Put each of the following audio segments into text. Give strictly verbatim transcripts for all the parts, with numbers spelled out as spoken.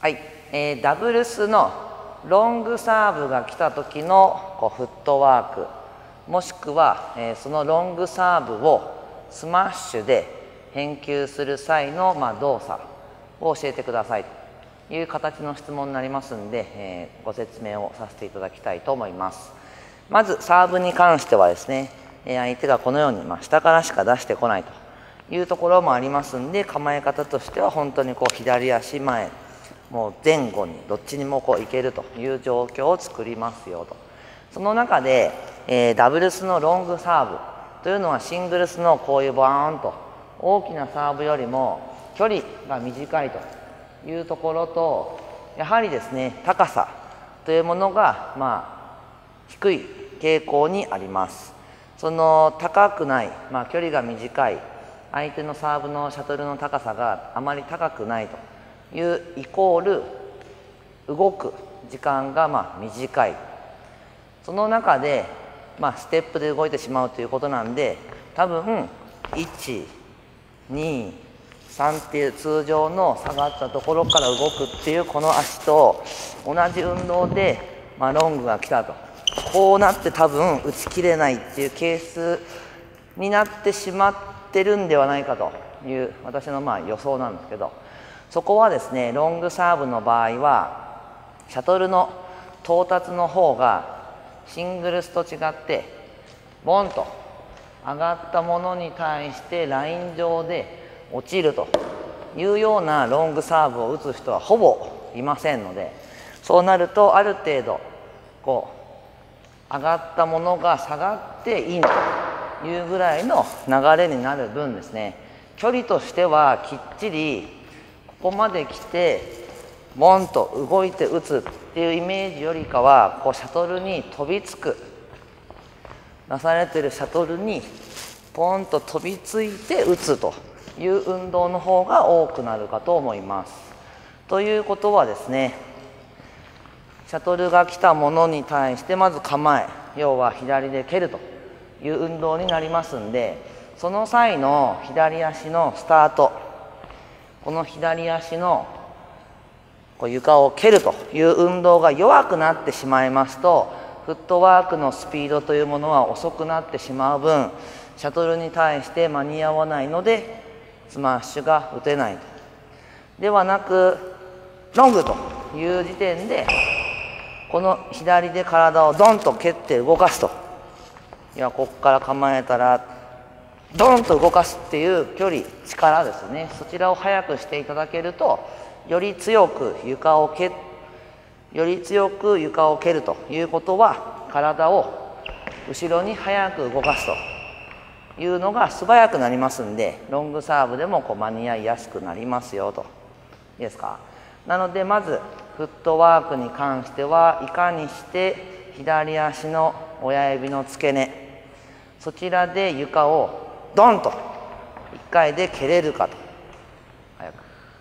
はい、えー、ダブルスのロングサーブが来た時のこうフットワーク、もしくは、えー、そのロングサーブをスマッシュで返球する際の、まあ、動作を教えてくださいという形の質問になりますので、えー、ご説明をさせていただきたいと思います。まずサーブに関してはですね、相手がこのように、まあ、下からしか出してこないというところもありますんで、構え方としては本当にこう左足前、もう前後にどっちにもこういけるという状況を作りますよと。その中で、えー、ダブルスのロングサーブというのはシングルスのこういうバーンと大きなサーブよりも距離が短いというところと、やはりですね高さというものがまあ低い傾向にあります。その高くない、まあ、距離が短い相手のサーブのシャトルの高さがあまり高くないというイコール動く時間がまあ短い。その中で、まあ、ステップで動いてしまうということなんで、多分いち、に、さんっていう通常の下がったところから動くっていうこの足と同じ運動で、まあ、ロングが来たと、こうなって多分打ち切れないっていうケースになってしまってるんではないかという私のまあ予想なんですけど、そこはですねロングサーブの場合はシャトルの到達の方がシングルスと違ってボンと上がったものに対してライン上で落ちるというようなロングサーブを打つ人はほぼいませんので、そうなるとある程度こう上がったものが下がっていいというぐらいの流れになる分ですね、距離としてはきっちりここまで来てボンと動いて打つっていうイメージよりかは、こうシャトルに飛びつく、出されてるシャトルにポンと飛びついて打つという運動の方が多くなるかと思います。ということはですね、シャトルが来たものに対してまず構え、要は左で蹴るという運動になりますんで、その際の左足のスタート、この左足のこう床を蹴るという運動が弱くなってしまいますと、フットワークのスピードというものは遅くなってしまう分、シャトルに対して間に合わないのでスマッシュが打てないと。ではなくロングという時点でこの左で体をドンと蹴って動かすと、いやここから構えたらドンと動かすっていう距離、力ですね、そちらを速くしていただけると、より強く床を蹴より強く床を蹴るということは、体を後ろに速く動かすというのが素早くなりますんで、ロングサーブでもこう間に合いやすくなりますよと。いいですか。なのでまずフットワークに関してはいかにして左足の親指の付け根、そちらで床をドンといっかいで蹴れるかと、早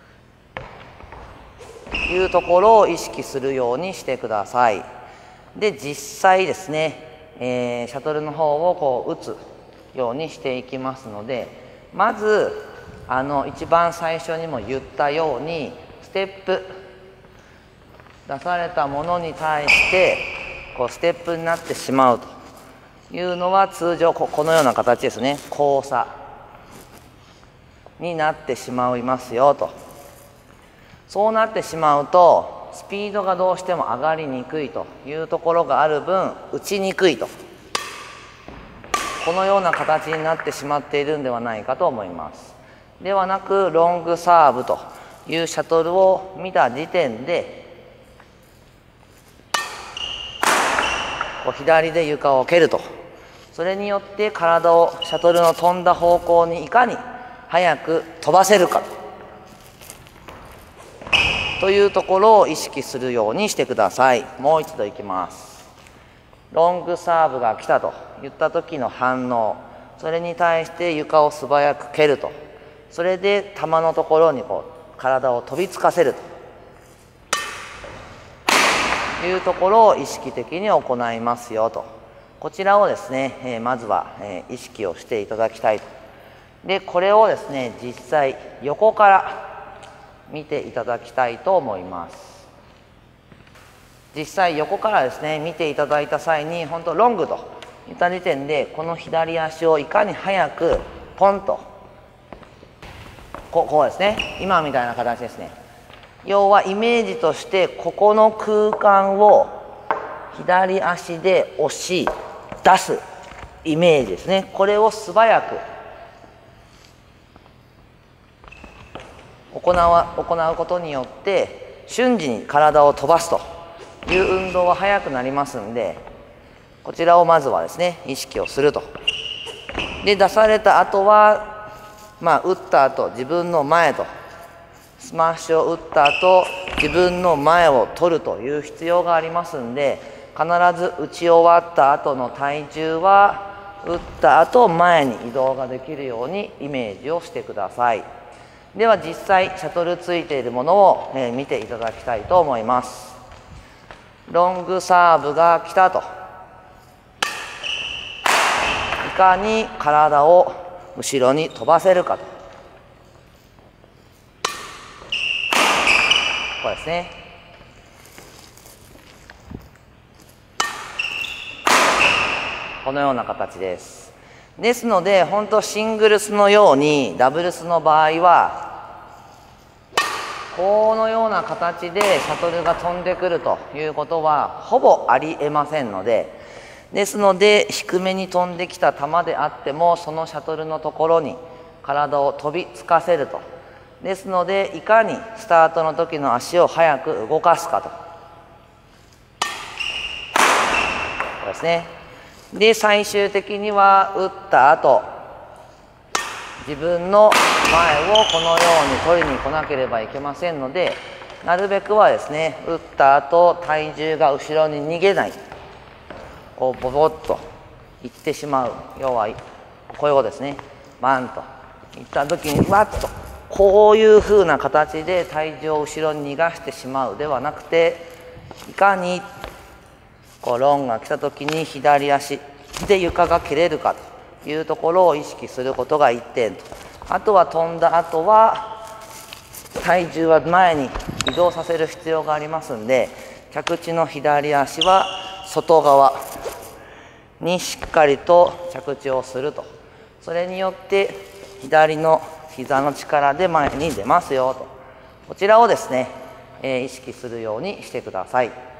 くいうところを意識するようにしてください。で実際ですね、えー、シャトルの方をこう打つようにしていきますので、まずあの一番最初にも言ったようにステップ出されたものに対してこうステップになってしまうというのは、通常このような形ですね、交差になってしまいますよと。そうなってしまうとスピードがどうしても上がりにくいというところがある分、打ちにくいと、このような形になってしまっているんではないかと思います。ではなくロングサーブというシャトルを見た時点でこう左で床を蹴ると、それによって体をシャトルの飛んだ方向にいかに早く飛ばせるかというところを意識するようにしてください。もう一度いきます。ロングサーブが来たと言った時の反応、それに対して床を素早く蹴ると、それで球のところにこう体を飛びつかせるというところを意識的に行いますよと。こちらをですね、えー、まずは、えー、意識をしていただきたいと。でこれをですね実際横から見ていただきたいと思います。実際横からですね見ていただいた際に本当ロングといった時点でこの左足をいかに早くポンとこう、こうですね、今みたいな形ですね。要はイメージとしてここの空間を左足で押し出すイメージですね。これを素早く行わ行うことによって瞬時に体を飛ばすという運動は速くなりますんで、こちらをまずはですね意識をすると。で出された後はまあ打った後自分の前とスマッシュを打った後自分の前を取るという必要がありますんで、必ず打ち終わった後の体重は打った後前に移動ができるようにイメージをしてください。では実際シャトルついているものを、えー、見ていただきたいと思います。ロングサーブが来たと、いかに体を後ろに飛ばせるかと、こうですね。このような形です。ですので本当シングルスのようにダブルスの場合はこのような形でシャトルが飛んでくるということはほぼありえませんので、ですので低めに飛んできた球であってもそのシャトルのところに体を飛びつかせると。ですのでいかにスタートの時の足を早く動かすかと、こうですね。で最終的には打った後自分の前をこのように取りに来なければいけませんので、なるべくはですね打った後体重が後ろに逃げない、こうボボッといってしまう、要はこういうことですね。バンといった時にわっとこういうふうな形で体重を後ろに逃がしてしまうではなくて、いかにこうロンが来た時に左足で床が蹴れるかというところを意識することがいってんと。あとは飛んだ後は体重は前に移動させる必要がありますんで、着地の左足は外側にしっかりと着地をすると。それによって左の膝の力で前に出ますよと。こちらをですね、えー、意識するようにしてください。